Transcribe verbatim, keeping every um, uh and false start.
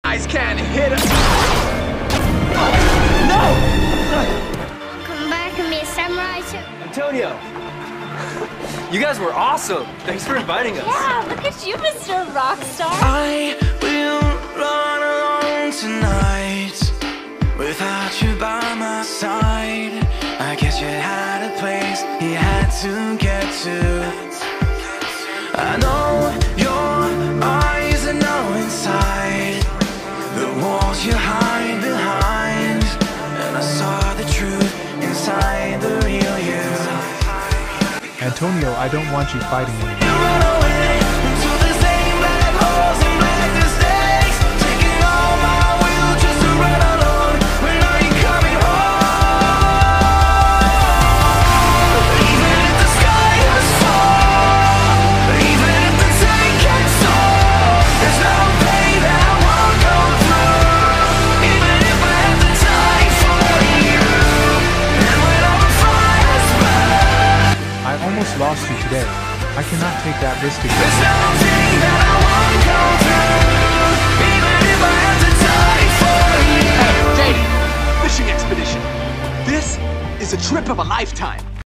guys can't hit us. No! Come back and be a samurai too. Antonio! You guys were awesome! Thanks for inviting us. Yeah, look at you, Mister Rockstar. I will run alone tonight without you by my side. I guess you had a place you had to get to. I know your eyes are know inside the walls you hide behind, and I saw the truth inside the real you. Antonio, I don't want you fighting anymore. You run away into the same black holes and black mistakes, taking all my will just to run alone. When are you coming home? Even if the sky is full, even if the tank gets sold, there's no pain that I won't go through. Even if I have to die for you, and when all the fires burn, I almost lost you today. I cannot take that risk again. there's nothing that I won't go through. Even if I have to die for you. Jayden, fishing expedition. This is a trip of a lifetime.